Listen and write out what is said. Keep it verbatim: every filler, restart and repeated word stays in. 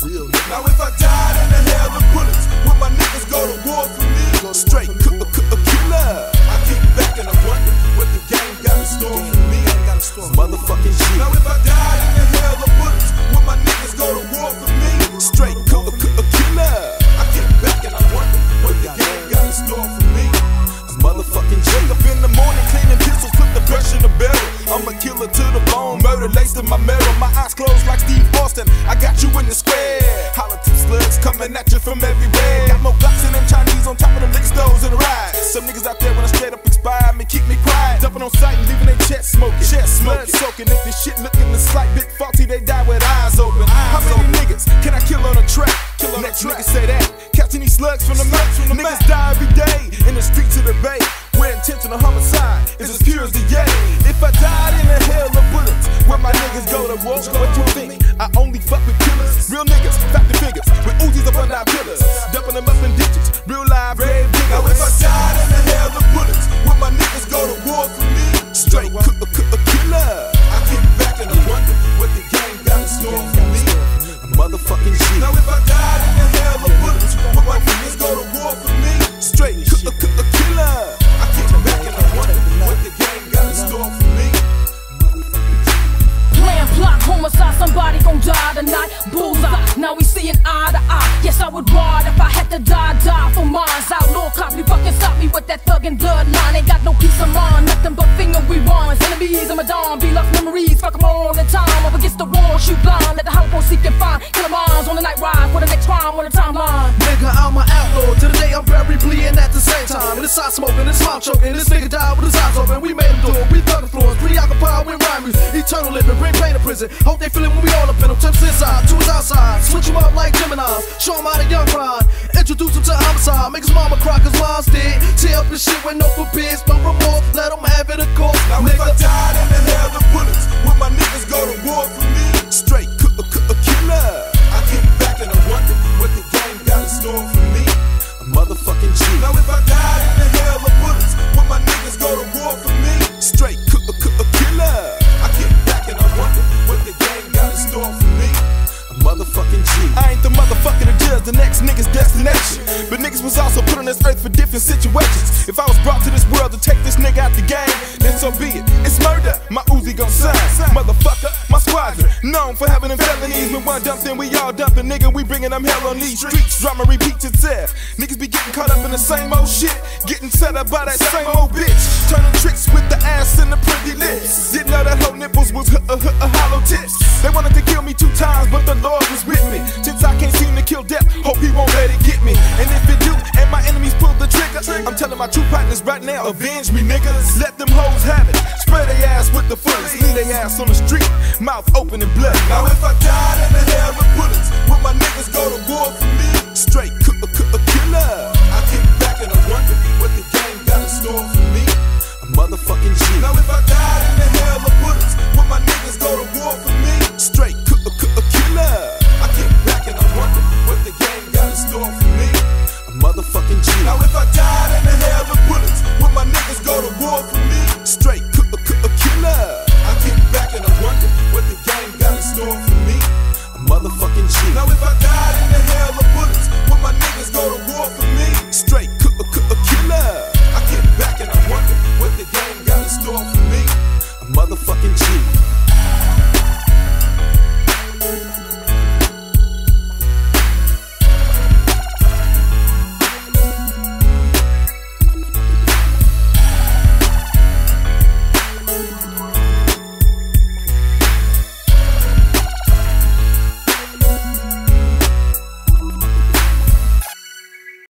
real nigga. Now if I died in the hell of bullets, would my niggas go to war for me? Straight killer. I kick back and I wonder what the game got in store for me. Motherfucking G. Now if I died in the hell of bullets, would my niggas go to war for me? Straight killer. I kick back and I wonder what the game got in store for me. Motherfucking G. Wake up in the morning, cleaning pistols, put the brush in the barrel. I'm a killer to the bone, murder laced in my marrow. My eyes closed like Steve Austin. I got you in the square. Holla to slugs coming at you from everywhere. Got more Glocks than them Chinese on top of them liquor stores in the ride. Some niggas out there wanna straight up expire me, keep me quiet. Dumping on sight and leaving their chest smoking. Chest smoking. Soaking. If this shit looking a slight bit faulty, they die with eyes open. How many niggas can I kill on a track? Kill on Next niggas say that. Catching these slugs from the mouth. Niggas die every day in the streets of the bay. Where intentional homicide is as pure as the yay. If I died in a hell of bullets, where my niggas go to war? What you think? I only fuck with killers. Real niggas, factor figures, with Uzis up under our pillars. Dumping them up in ditches, real live grave diggers. Now if I died in a hell of bullets, would my niggas go to war for me? Straight killer. I kick back and I wonder what the game got in store for me. Motherfucking G. Now if I died in a hell of bullets, would my niggas go to war for me? Straight killer. Homicide, somebody gon' die tonight. Bullseye, now we seeing eye to eye. Yes, I would ride if I had to die, die for mines. Outlaw cop, you fucking stop me with that thuggin' bloodline. Ain't got no peace of mind, nothing but finger reruns. Enemies of my dawn, be lost memories, fuck them all the time. Up against the wall, shoot blind, let the holocaust seek and find. Kill them eyes on the night ride for the next crime on the timeline. Nigga, I'm an outlaw, to the day I'm very bleeding at the same time. And this side smoking, this mouth choking, this nigga died with his eyes open. We made him do it, we thuggin' floors, preoccupied with rhyme music. Eternal living, bring pain to prison. Hope they feelin' when we all up in them. Turn his inside to his outside. Switch him up like Geminis. Show him how the young ride. Introduce him to homicide. Make his mama cry cause mom's dead. Tear up his shit with no forbids, no remorse. Let him have it, of course. Now nigga. If I died in the hell of bullets, would my niggas go to war for me? Straight killer. I kick back and I wonder what the game got in store for me. A motherfucking G. Now if I died in the hell of bullets, would my niggas go to war for me? Straight killer. I kick back and I wonder what the game got in store for me. A motherfucking G. I ain't the motherfucker to judge the next nigga's destination, but niggas was also put on this earth for different situations. If I was brought to this world to take this nigga out the game, then so be it. It's murder, my Uzi gon' sign. Motherfucker, my squadron, known for having them felonies. When one dump, then we all dumping, nigga. We bringing them hell on these streets. Drama repeats itself. Niggas be getting caught up in the same old shit, getting set up by that same old bitch, turning tricks with the ass and the pretty lips. Didn't know that whole nipples was h -h -h hollow tips. They wanted to kill me two times, but the Lord was with me. Since I can't seem to kill death, hope he won't let it get me. And if it do, and my enemies pull the trigger, I'm telling my true partners right now, avenge me, niggas. Let them hoes have it. Spray their ass with the fullest. Leave their ass on the street, mouth open and bloody. Now if I died in the hell of bullets,